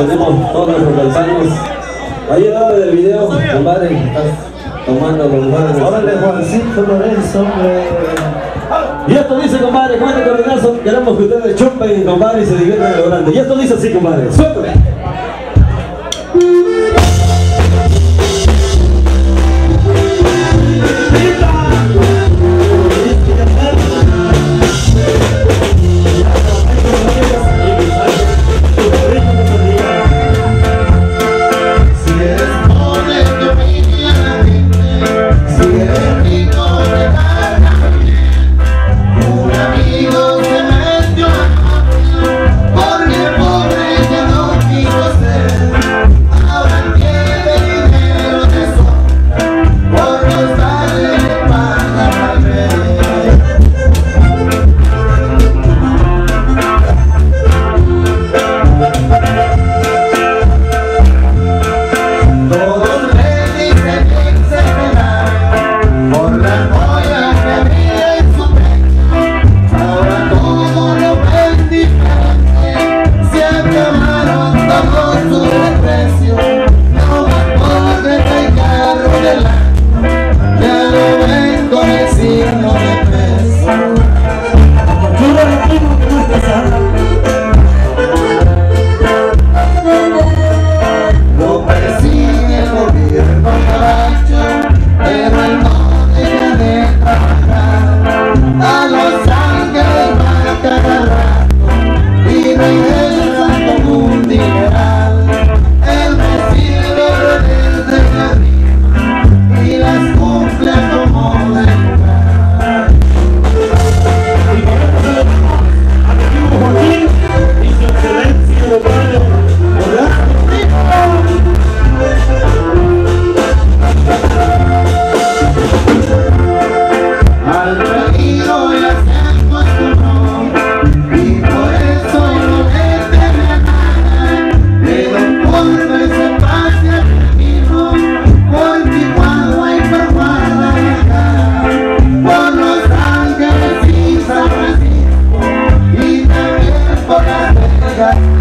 tenemos todos nuestros paisanos. Ahí el nombre del video, compadre, estás tomando los lugares. Órale, Juancito Lorenzo, hombre. Y esto dice, compadre, con este caminazo queremos que ustedes chupen, compadre, y se diviertan en lo grande. Y esto dice así, compadre, ¡suéltale! Got